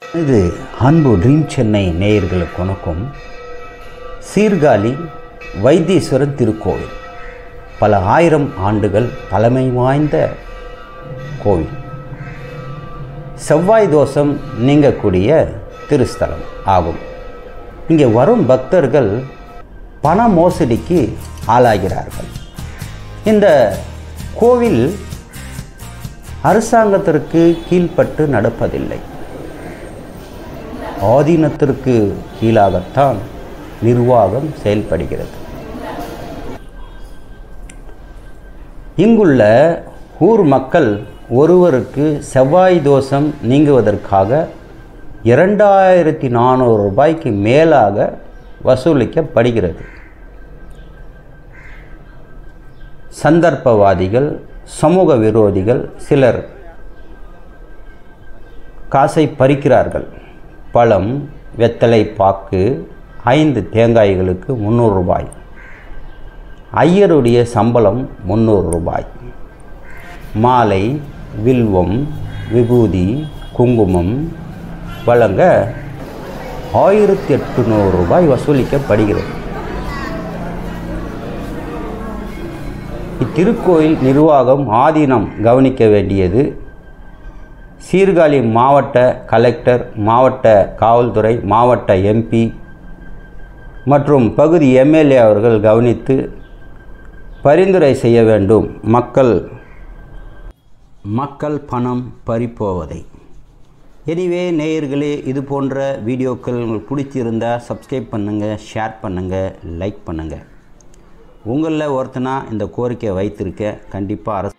இது அன்பு ட்ரீம் சென்னை நேயர்களுக்கு வணக்கம். சீர்காழி வைத்தீஸ்வரன் திருக்கோவில் பல ஆயிரம் ஆண்டுகள் பழமை வாய்ந்த கோவில். செவ்வாய் தோஷம் நீங்கக்கூடிய திருஸ்தலம் ஆகும். இங்கே வரும் பக்தர்கள் பண மோசடிக்கு ஆளாகிறார்கள். இந்த கோவில் அரசாங்கத்திற்கு கீழ்ப்பட்டு நடப்பதில்லை. ஆதீனத்திற்கு கீழாகத்தான் நிர்வாகம் செயல்படுகிறது. இங்குள்ள ஊர் மக்கள் ஒருவருக்கு செவ்வாய் தோஷம் நீங்குவதற்காக 2400 ரூபாய்க்கு மேலாக வசூலிக்கப்படுகிறது. சந்தர்ப்பவாதிகள், சமூக விரோதிகள் சிலர் காசை பறிக்கிறார்கள். பழம், வெத்தலை பாக்கு 5 தேங்காய்களுக்கு 300 ரூபாய். ஐயருடைய சம்பளம் 300 ரூபாய். மாலை, வில்வம், விபூதி, குங்குமம் வழங்க 1800 ரூபாய் வசூலிக்கப்படுகிறது. இத்திருக்கோயில் நிர்வாகம் ஆதீனம் கவனிக்க வேண்டியது சீர்காழி மாவட்ட கலெக்டர், மாவட்ட காவல்துறை, மாவட்ட எம்பி மற்றும் பகுதி எம்எல்ஏ அவர்கள் கவனித்து பரிந்துரை செய்ய வேண்டும். மக்கள் பணம் பறிப்போவதை. எனிவே நேயர்களே, இது போன்ற வீடியோக்கள் உங்களுக்கு பிடிச்சிருந்தால் சப்ஸ்கிரைப் பண்ணுங்கள், ஷேர் பண்ணுங்கள், லைக் பண்ணுங்கள். உங்களில் ஒருத்தனா இந்த கோரிக்கை வைத்திருக்க கண்டிப்பாக அரசு